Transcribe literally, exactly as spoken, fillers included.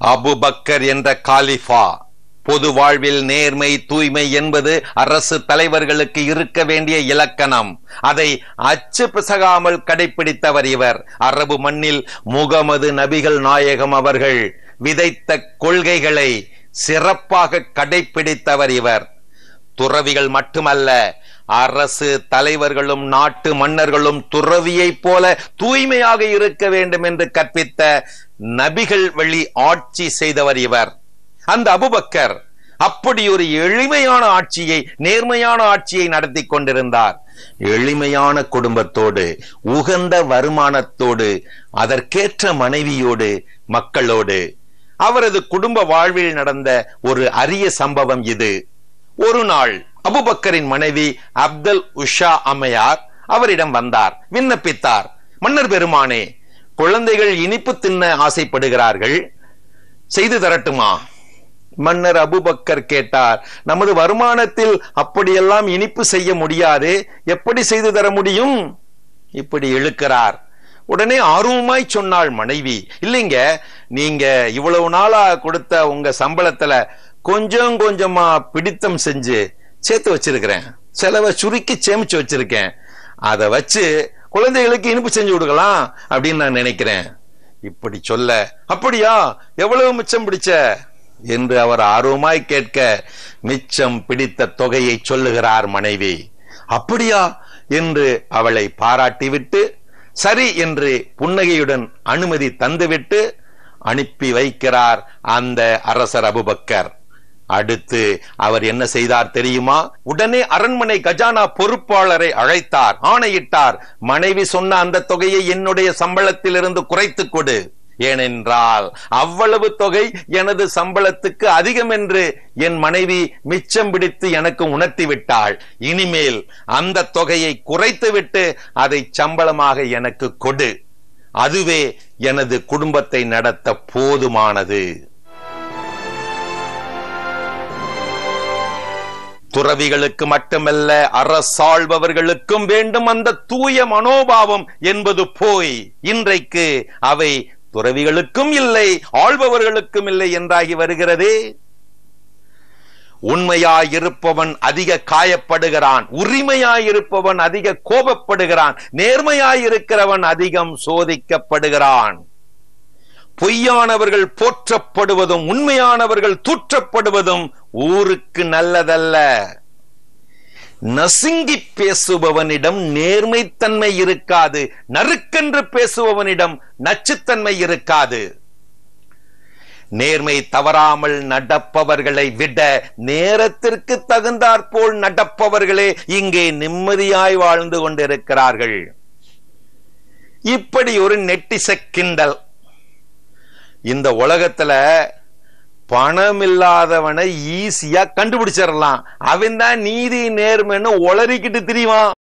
Abu Bakr என்ற Khalifa. பொது வாழ்வில் நேர்மை தூய்மை என்பது அரசு தலைவர்களுக்கு இருக்க வேண்டிய இலக்கணம். அதை அச்சு பிசகாமல் கடைபிடித்தவர் இவர். அரபு மண்ணில் முகமது நபிகள் நாயகம் அவர்கள் விதைத்த கொள்கைகளை சிறப்பாக கடைபிடித்தவர் இவர். துறவிகள் மட்டுமல்ல, அரசு தலைவர்களும் நாட்டு மன்னர்களும் துறவியை போல தூய்மையாக இருக்க வேண்டும் என்று கற்பித்த நபிகள் வழி ஆட்சி செய்தவர் இவர். அந்த அபுபக்கர் அப்படி ஒரு எளிமையான ஆட்சியை, நேர்மையான ஆட்சியை நடத்தி கொண்டிருந்தார். எளிமையான குடும்பத்தோடு, உகந்த வருமானத்தோடு, அதற்கேற்ற மனைவியோடு, மக்களோடு. அவரது குடும்ப வாழ்வில் நடந்த ஒரு அரிய சம்பவம் இது. ஒரு நாள் அபுபக்கரின் மனைவி அப்தல் உஷா அம்மையார் அவரிடம் வந்தார், விண்ணப்பித்தார். மன்னர் பெருமானே, குழந்தைகள் இனிப்பு தின்ன ஆசைப்படுகிறார்கள், செய்து தரட்டுமா? மன்னர் அபுபக்கர் கேட்டார், நமது வருமானத்தில் அப்படியெல்லாம் இனிப்பு செய்ய முடியாது, எப்படி செய்து தர முடியும்? இப்படி இழுக்கிறார். உடனே ஆர்வமாய் சொன்னாள் மனைவி, இல்லைங்க, நீங்க இவ்வளவு நாளா கொடுத்த உங்க சம்பளத்துல கொஞ்சம் கொஞ்சமா பிடித்தம் செஞ்சு சேர்த்து வச்சிருக்கிறேன், செலவை சுருக்கி சேமிச்சு வச்சிருக்கேன், அதை வச்சு குழந்தைகளுக்கு இனிப்பு செஞ்சு கொடுக்கலாம் அப்படின்னு நான் நினைக்கிறேன். இப்படி சொல்ல, அப்படியா, எவ்வளவு மிச்சம் பிடிச்ச என்று அவர் ஆர்வமாய் கேட்க, மிச்சம் பிடித்த தொகையை சொல்லுகிறார் மனைவி. அப்படியா என்று அவளை பாராட்டிவிட்டு சரி என்று புன்னகையுடன் அனுமதி தந்துவிட்டு அனுப்பி வைக்கிறார் அந்த அரசர் அபுபக்கர். அடுத்து அவர் என்ன செய்தார் தெரியுமா? உடனே அரண்மனை கஜானா பொறுப்பாளரை அழைத்தார், ஆணையிட்டார், மனைவி சொன்ன அந்த தொகையை என்னுடைய சம்பளத்தில் இருந்து குறைத்து கொடு. ஏனென்றால் அவ்வளவு தொகை எனது சம்பளத்துக்கு அதிகம் என்று என் மனைவி மிச்சம் பிடித்து எனக்கு உணர்த்தி விட்டாள். இனிமேல் அந்த தொகையை குறைத்து விட்டு அதை சம்பளமாக எனக்கு கொடு. அதுவே எனது குடும்பத்தை நடத்த போதுமானது. துறவிகளுக்கு மட்டுமல்ல, அரசாள்பவர்களுக்கும் வேண்டும் அந்த தூய மனோபாவம் என்பது போய் இன்றைக்கு அவை துறவிகளுக்கும் இல்லை, ஆள்பவர்களுக்கும் இல்லை என்றாகி வருகிறதே. உண்மையாயிருப்பவன் அதிக காயப்படுகிறான், உரிமையாயிருப்பவன் அதிக கோபப்படுகிறான், நேர்மையாயிருக்கிறவன் அதிகம் சோதிக்கப்படுகிறான். பொய்யானவர்கள் போற்றப்படுவதும் உண்மையானவர்கள் தூற்றப்படுவதும் ஊருக்கு நல்லதல்ல. நசுங்கி பேசுபவனிடம் நேர்மைத்தன்மை இருக்காது, நறுக்கென்று பேசுபவனிடம் நச்சுத்தன்மை இருக்காது. நேர்மை தவறாமல் நடப்பவர்களை விட நேரத்திற்கு தகுந்தாற்போல் நடப்பவர்களே இங்கே நிம்மதியாய் வாழ்ந்து கொண்டிருக்கிறார்கள். இப்படி ஒரு நெட்டிச கிண்டல். இந்த உலகத்துல பணம் இல்லாதவனை ஈஸியா கண்டுபிடிச்சிடலாம், அவன் தான் நீதி நேர்மைன்னு உளறிக்கிட்டு திரிவான்.